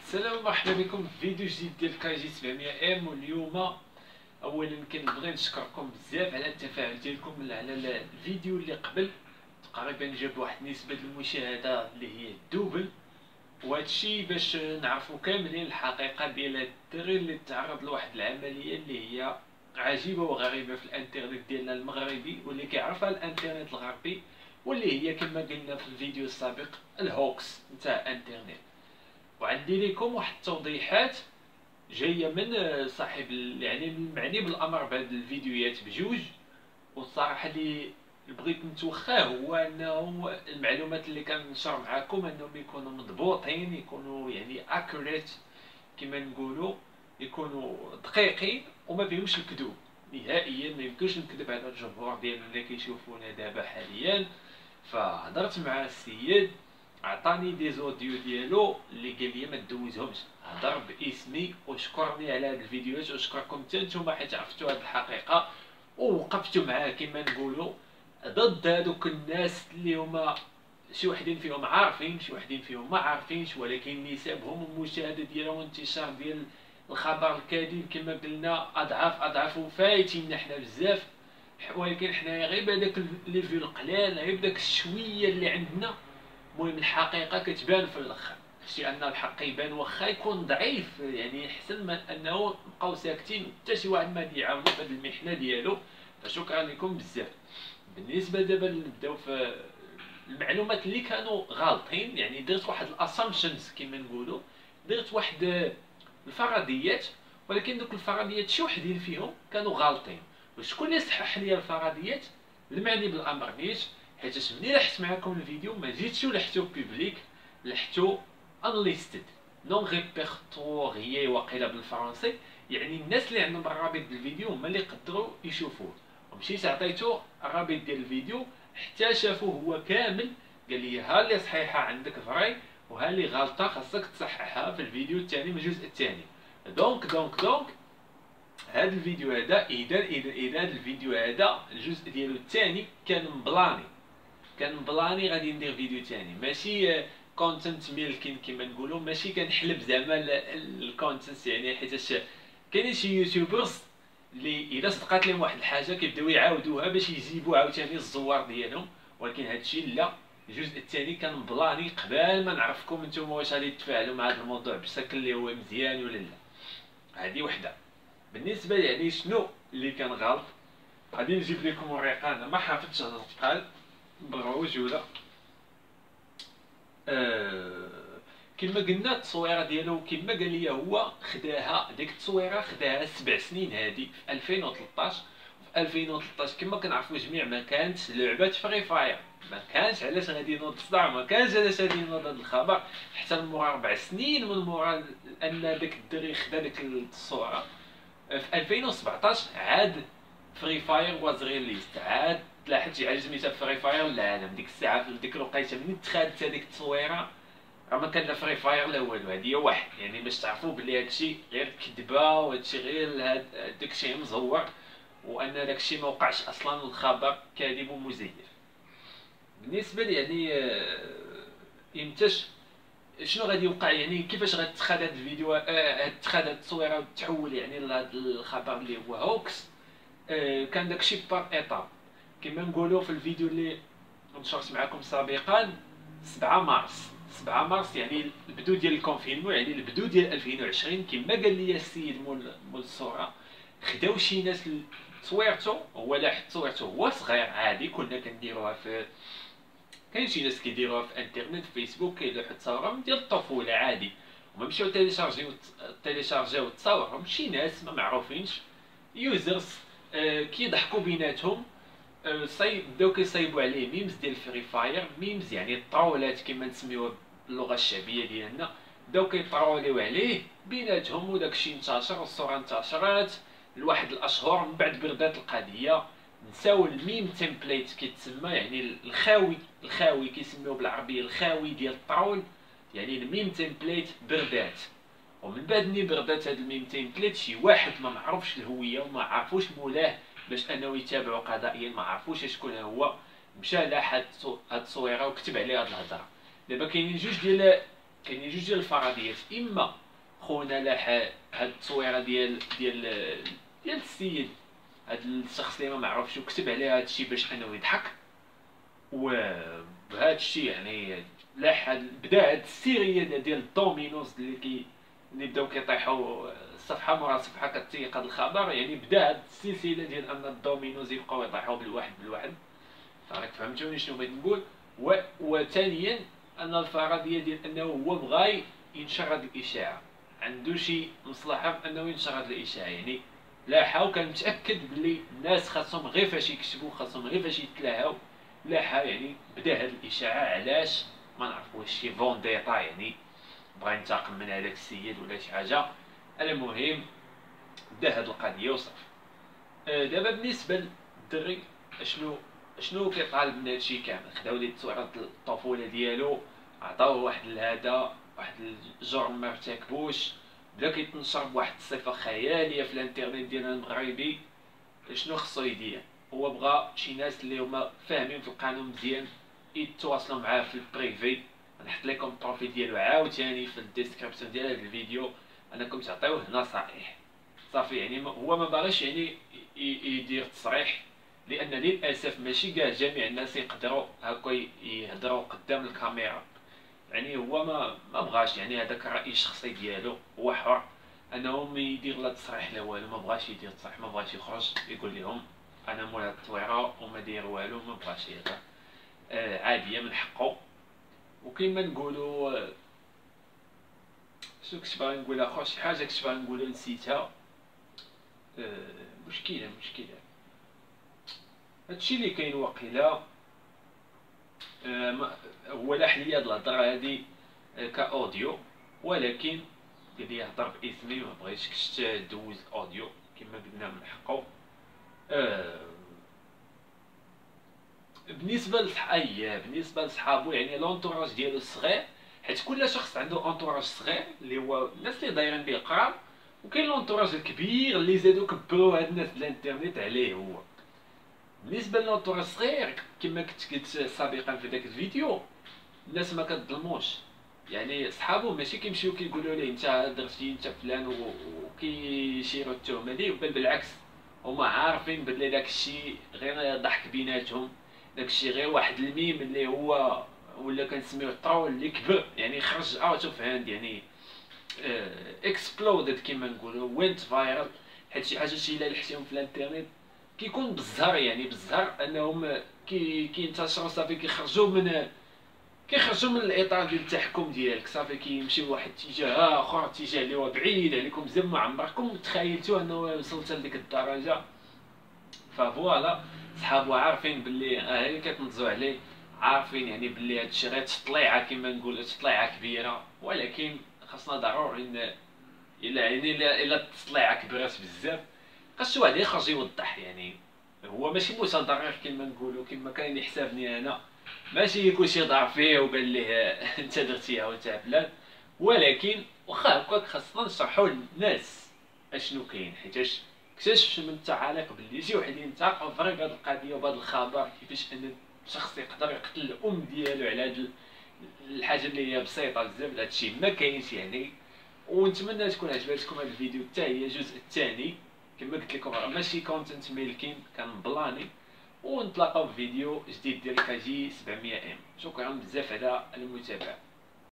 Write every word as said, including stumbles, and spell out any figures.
السلام مرحبا بكم في فيديو جديد ديال كاي جي سبعمية ام. واليوم اولا كنبغي نشكركم بزاف على التفاعل ديالكم على الفيديو اللي قبل. تقريبا جاب واحد نسبه المشاهده اللي هي الدوبل، وهذا الشيء باش نعرفوا كاملين الحقيقه ديال هاد الدري اللي تعرض لواحد العمليه اللي هي عجيبه وغريبه في الانترنت ديالنا المغربي، واللي كيعرفها الانترنت الغربي، واللي هي كما قلنا في الفيديو السابق الهوكس نتاع الانترنت. وعندي لكم واحد التوضيحات جايه من صاحب يعني المعني بالامر بهاد الفيديوهات بجوج. والصراحه اللي بغيت نتوخاه هو انه المعلومات اللي كنشر معكم انهم يكونوا مضبوطين، يكونوا يعني اكوريت كما نقولوا، يكونوا دقيقين وما فيهمش الكذوب نهائيا. ما يمكنش نكذب على الجمهور ديالنا اللي كيشوفونا دابا حاليا. فهضرت مع السيد، عطاني دي زوديو ديالو اللي قال لي ما تدوزهمش، هضر باسمي وشكرني على هاد الفيديوهات، وشكركم حتى نتوما حيت عرفتوا هاد الحقيقه ووقفتوا معاه كما نقولوا ضد هادوك الناس اللي هما شي وحدين فيهم عارفين شي وحدين فيهم ما عارفينش، ولكن نسبهم المشاهده ديالهم وانتشار ديال الخبر الكاذب كما قلنا اضعاف اضعاف وفايتيننا حنا بزاف. ولكن حنايا غير بهذاك لي فيو القلال، غير بداك الشويه اللي عندنا. المهم الحقيقه كتبان في الاخر، شتي ان الحق يبان واخا يكون ضعيف، يعني احسن من انه نبقاو ساكتين حتى شي واحد ما يعاونو في هذه المحنه ديالو. فشكرا لكم بزاف. بالنسبه دابا نبداو في المعلومات اللي كانوا غالطين، يعني درت واحد الاسامبشنز كما نقولوا، درت واحد الفرضيات، ولكن دوك الفرضيات شي وحدين فيهم كانوا غالطين. وشكون اللي صحح لي الفرضيات؟ المعني بالامر نيت، حيت ملي لحت معكم الفيديو ما جيتشو لحتو بوبليك، لحتو انليستد نون ريبرتوريي واقيلا بالفرنسي، يعني الناس اللي عندهم الرابط ديال الفيديو هما اللي يقدروا يشوفوه. ومشيت عطيتو الرابط ديال الفيديو حتى شافوه هو كامل، قال لي ها اللي صحيحه عندك فري وها اللي غلطه خاصك تصححها في الفيديو الثاني من الجزء الثاني. دونك دونك دونك هذا الفيديو هذا اذا اذا اذا هذا الفيديو هذا الجزء ديالو الثاني كان مبلاني، كان مبلاني غادي ندير فيديو ثاني، ماشي كونتنت ميلكين كما نقولوا، ماشي كنحلب زعما الكونتنت، يعني حيتاش كاينين شي يوتيوبرز اللي اذا صدقات لهم واحد الحاجه كيبداو يعاودوها باش يجيبوا عاوتاني الزوار ديالهم. ولكن هادشي لا، الجزء الثاني كان مبلاني قبل ما نعرفكم نتوما واش غادي تفاعلوا مع هذا الموضوع بشكل اللي هو مزيان ولا لا. هذه وحده. بالنسبه يعني شنو اللي كان غلط، غادي نجيب لكم ورقه انا ما حافظتش هذا القال برجوله. أه كما قلنا التصويره ديالو كما قال لي هو خداها، ديك التصويره خداها سبع سنين هذه في ألفين وثلاثطاش. في ألفين وثلاثطاش كما كنعرفوا جميع ما كانتش لعبه فري فاير، ما كانش علاش غادي ينوض الصداع، ما كانش علاش غادي ينوض هذا الخبر حتى من مورا اربع سنين من مورا ان داك الدري خدا ديك التصويره. في ألفين وسبعطاش عاد فري فاير واز ريليست، عاد تلاحظت شي حاجه سميتها فري فاير للعالم. ديك الساعه في ديك الوقيته منين تخادت هذيك التصويره راه ما كان لا فري فاير لا والو. هذه هي واحد، يعني باش تعرفوا بلي هادشي غير كذبه وهادشي غير هاد داكشي مزور، وان داكشي ما وقعش اصلا، الخبر كاذب ومزيف. بالنسبه لي يعني امتاش شنو غادي يوقع، يعني كيفاش غتخاد هاد الفيديو آه تخاد هاد التصويره وتحول يعني لهاد الخبر اللي هو هوكس. آه كان داكشي بار ايطاب كما نقولوا في الفيديو اللي نشرت معكم سابقا. سبعة مارس سبعة مارس يعني البدو ديال الكونفينمون، يعني البدو ديال ألفين وعشرين كما قال لي السيد مول مول الصوره. خداو شي ناس تصويرتو، هو لاح تصويرتو هو صغير عادي، كنا كنديروها في كاين شي ناس كيديروها في انترنت في فيسبوك، كيلوحوا تصاورهم ديال الطفوله عادي، وما مشاو تيليشارجيو تيليشارجيو تصاورهم شي ناس ما معروفينش يوزرز آه كيضحكوا بيناتهم. آه صايب بداو كيصايبوا عليه ميمز ديال فري فاير، ميمز يعني الطرولات كما نسميوها باللغه الشعبيه ديالنا، بداو كيطروليو عليه بيناتهم، وداكشي انتشر والصوره انتشرت لواحد الاشهر. من بعد بردات القضيه، نساو الميم تمبليت كيتسمى، يعني الخاوي الخاوي كيسميوه بالعربيه الخاوي ديال الطرول، يعني الميم تمبليت بردات. ومن بعد ملي بردات هاد الميم تمبليت شي واحد ما معروفش الهويه وما عرفوش مولاه باش انه يتابعوا قضائيا، ما عرفوش شكون هو، مشى لاح هاد التصويره وكتب عليها هاد الهضره. دابا كاينين جوج ديال كاينين جوج ديال الفرضيات، اما خونا لاح هاد التصويره ديال ديال ديال السيد، هاد الشخص اللي ما معروفش وكتب عليه هاد الشيء باش انه يضحك، وبهذا الشيء يعني لاح هاد بدا هاد السيريه ديال الدومينوز اللي كي اللي بداو كيطيحوا صفحه مورا صفحه كتيق هاد الخبر، يعني بدا هاد السلسله ديال ان الدومينوز يبقاو يطيحوا بالواحد بالواحد. راك فهمتوني شنو بغيت نقول؟ و... وثانيا ان الفرضيه ديال انه هو بغى ينشر هاد الاشاعه، عنده شي مصلحه في انه ينشر هاد الاشاعه، يعني لاحا وكان متاكد بلي الناس خاصهم غير فاش يكتبوا، خاصهم غير فاش يتلاهاو، لاحا يعني بدا هاد الاشاعه. علاش؟ ما نعرف واش شي فونديتا يعني بغا ينتقم من هذاك السيد ولا شي حاجه. المهم بدا هاد القضيه وصافي. أه دابا بالنسبه للدري اشنو شنو كيطالب من هادشي كامل؟ خداو ليه تصويرات الطفوله ديالو، عطاوه واحد الهدى، واحد الجرم ما ارتكبوش، بدا كيتنشر بواحد الصفه خياليه في الانترنت ديالنا المغربي. شنو خصو يدير؟ هو بغى شي ناس اللي هما فاهمين في القانون مزيان يتواصلوا معاه في البريفي. نحط لكم البروفيل ديالو عاوتاني في الديسكريبسيون ديال هذا الفيديو، انكم تعطيوه نصائح صافي. يعني هو ما باغيش يعني يدير تصريح، لان للاسف ماشي كاع جميع الناس يقدروا هكا يهضروا قدام الكاميرا. يعني هو ما ما بغاش، يعني هذاك الراي الشخصي ديالو، هو حر انه ما يدير لا تصريح لا والو. ما بغاش يدير تصريح، ما بغاش يخرج يقول لهم انا مول هاد التصويره وما داير والو، ما بغاش هذا. آه عاديه من حقه. وكيما نقولوا آه شنو كنت باغي نقول اخر شي حاجه كنت باغي نقولها نسيتها. آه مشكله مشكله هادشي اللي كاين واقيلا. آه هو لا حليه هاد الهضره هادي آه كاوديو، ولكن قال لي هضر باسمي، ما بغيتكش تدوز اوديو كما قلنا من حقه. آه بالنسبه لصحايا بالنسبه لصحابو، يعني لونطوراج ديالو الصغير، حيت كل شخص عنده انطوراج صغير اللي هو الناس اللي دايرين به قراب، وكاين لونطوراج الكبير اللي زادو كبروا هاد الناس ديال الانترنت عليه هو. بالنسبه للونطوراج الصغير كما كنت قلت سابقا في ذاك الفيديو، الناس ما كتظلموش، يعني صحابو ماشي كيمشيو كيقولوا ليه انت درتي انت فلان وكيشيروا التهمه ليه، بل بالعكس هما عارفين بلي داك الشيء غير ضحك بيناتهم، داك الشيء غير واحد الميم اللي هو ولا كنسميوه الطرول اللي كبر، يعني خرج اوت اوف هاند، يعني اكسبلودد كما نقولوا، وينت فايرال. حيت شي حاجه شي الا لحتيهم في الانترنت كيكون بالزهر، يعني بالزهر انهم كي كينتشروا صافي، كيخرجوا من كيخرجوا من الاطار ديال التحكم ديالك، صافي كيمشيو واحد الاتجاه اخر، اتجاه اللي هو بعيد عليكم بزاف، ما عمركم تخيلتوا انه وصلت لديك الدرجه. ففوالا صحابو عارفين باللي ها هي كتنزو عليه، عارفين يعني باللي هادشي غير تطليعه كما نقولوا، تطليعه كبيره، ولكن خاصنا ضروري ان الا يعني الا الا التطليعه كبرات بزاف خاص واحد يخرج يوضح. يعني هو ماشي متضرر كما نقولوا، كما كان يحسبني انا، ماشي يكون شي ضار فيه وقال ليه انت درتيها وانت فلان، ولكن واخا هكاك خاصنا نشرحوا للناس اشنو كاين، حيتاش اكتشف من التعاليق باللي شي واحد ينتقد فريق هذه القضيه وبهذا الخبر، كيفاش ان شخص يقدر يقتل الام ديالو على هذه الحاجه اللي هي بسيطه بزاف. هادشي ما كاينش يعني. ونتمنى تكون عجبتكم هذا الفيديو حتى هي الجزء الثاني. كما قلت لكم راه ماشي كونتنت ميلكين، كان بلاني. ونتلاقاو في فيديو جديد ديال كاجي سبعمية ام. شكرا بزاف على المتابعه.